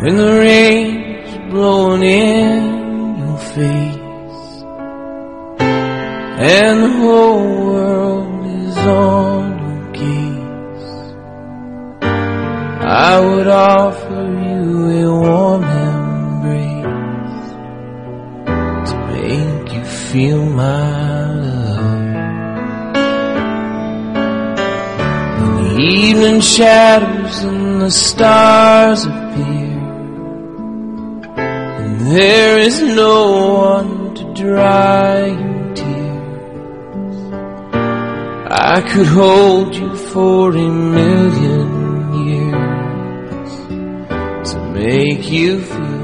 when the rain's blowing in your face and the whole world is on your case, I would offer you a warm embrace to make you feel my love. When the evening shadows and the stars appear, and there is no one to dry your tears, I could hold you for a million years to make you feel